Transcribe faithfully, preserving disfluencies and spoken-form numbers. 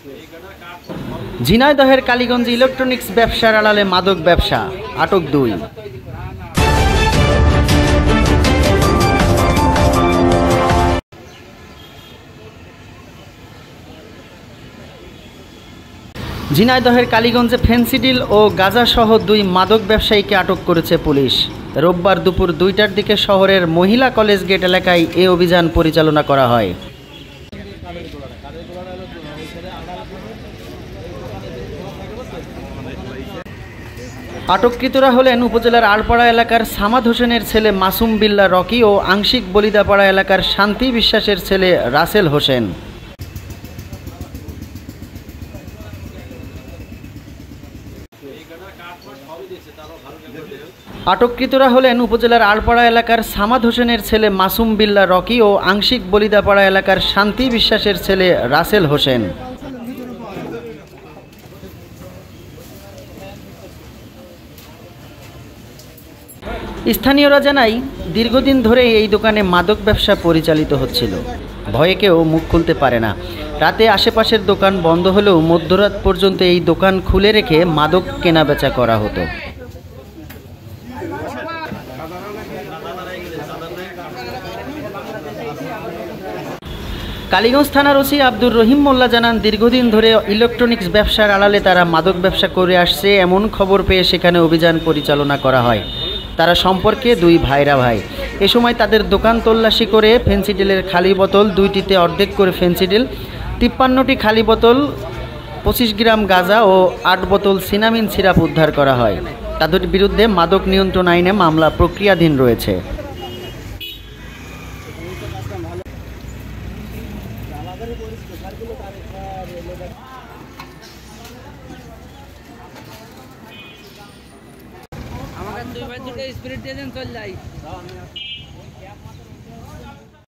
ঝিনাইদহের কালীগঞ্জে ইলেকট্রনিক্স ব্যবসার আড়ালে মাদক ব্যবসা, আটক দুই। ঝিনাইদহের কালীগঞ্জে ফেন্সিডিল ও গাঁজাসহ দুই মাদক ব্যবসায়ীকে আটক করেছে পুলিশ। রোববার দুপুর দুইটার দিকে শহরের মহিলা কলেজ গেট এলাকায় এ অভিযান পরিচালনা করা হয়। আটককৃতরা হলেন উপজেলার আড়পাড়া এলাকার সামাদ হোসেনের ছেলে মাসুম বিল্লাহ রকি ও আংশিক বলিদাপাড়া এলাকার শান্তি বিশ্বাসের ছেলে রাসেল হোসেন। আটককৃতরা হলেন উপজেলার আড়পাড়া এলাকার সামাদ হোসেনের ছেলে মাসুম বিল্লাহ রকি ও আংশিক বলিদাপাড়া এলাকার শান্তি বিশ্বাসের ছেলে রাসেল হোসেন। স্থানীয়রা জানায়, দীর্ঘদিন ধরে এই দোকানে মাদক ব্যবসা পরিচালিত হচ্ছিল। ভয়ে কেউ মুখ খুলতে পারে না। রাতে আশেপাশের দোকান বন্ধ হলেও মধ্যরাত পর্যন্ত এই দোকান খুলে রেখে মাদক কেনাবেচা করা হতো। কালীগঞ্জ থানার ওসি আব্দুর রহিম মোল্লা জানান, দীর্ঘদিন ধরে ইলেকট্রনিক্স ব্যবসার আড়ালে তারা মাদক ব্যবসা করে আসছে। এমন খবর পেয়ে সেখানে অভিযান পরিচালনা করা হয়। তারা সম্পর্কে দুই ভাইরা ভাই। এ সময় তাদের দোকান তল্লাশি করে ফেন্সিডিলের খালি বোতল দুইটিতে অর্ধেক করে ফেন্সিডিল, তিপ্পান্নটি খালি বোতল, পঁচিশ গ্রাম গাঁজা ও আট বোতল সিনামিন সিরাপ উদ্ধার করা হয়। তাদের বিরুদ্ধে মাদক নিয়ন্ত্রণ আইনে মামলা প্রক্রিয়াধীন রয়েছে। আমাকে দুই ভাই দুটো স্পিরিট দিয়ে দেন, চল যাই।